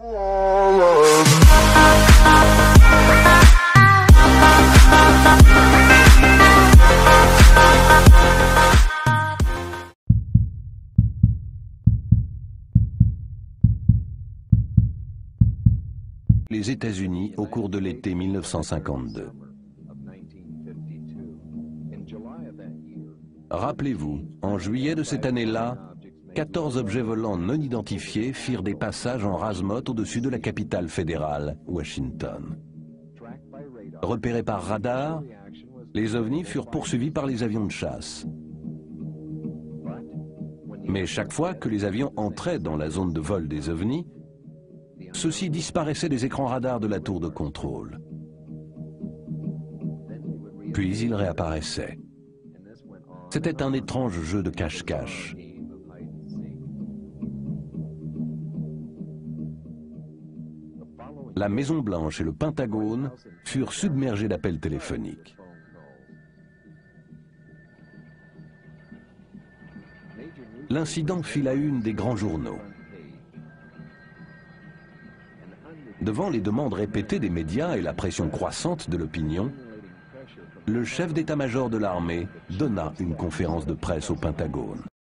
Les États-Unis au cours de l'été 1952. Rappelez-vous, en juillet de cette année-là, 14 objets volants non identifiés firent des passages en rase-motte au-dessus de la capitale fédérale, Washington. Repérés par radar, les ovnis furent poursuivis par les avions de chasse. Mais chaque fois que les avions entraient dans la zone de vol des ovnis, ceux-ci disparaissaient des écrans radars de la tour de contrôle. Puis ils réapparaissaient. C'était un étrange jeu de cache-cache. La Maison-Blanche et le Pentagone furent submergés d'appels téléphoniques. L'incident fit la une des grands journaux. Devant les demandes répétées des médias et la pression croissante de l'opinion, le chef d'état-major de l'armée donna une conférence de presse au Pentagone.